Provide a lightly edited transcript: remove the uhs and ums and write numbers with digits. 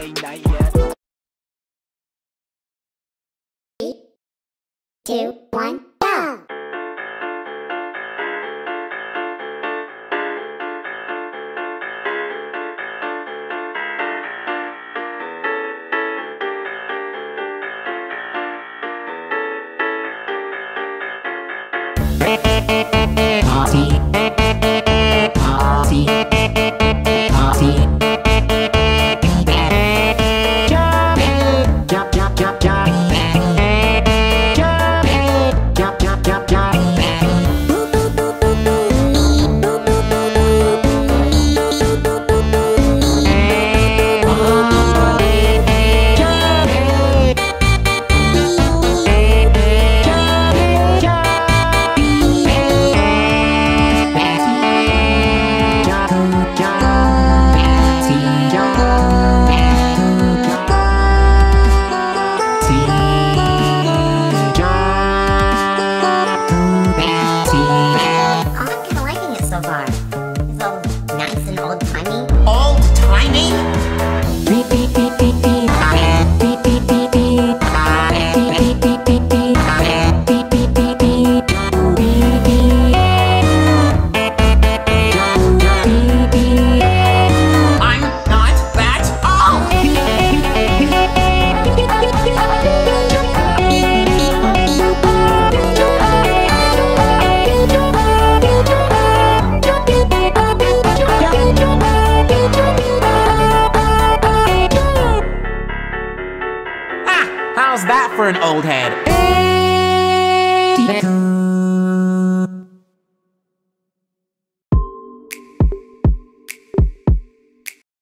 ain't night yet. 3, 2, 1, go! Party, party, party. Jump, jump, jump, jump, jump. Jump, jump, jump, jump. So far. It's all nice and old-timey. Old-timey? Beep, beep, beep, beep, beep. Beep, beep, beep, beep. Beep, beep, beep, beep, beep. Beep, beep, beep, beep. Beep, beep. Beep, beep. I'm not that old! How's that for an old head? Beep.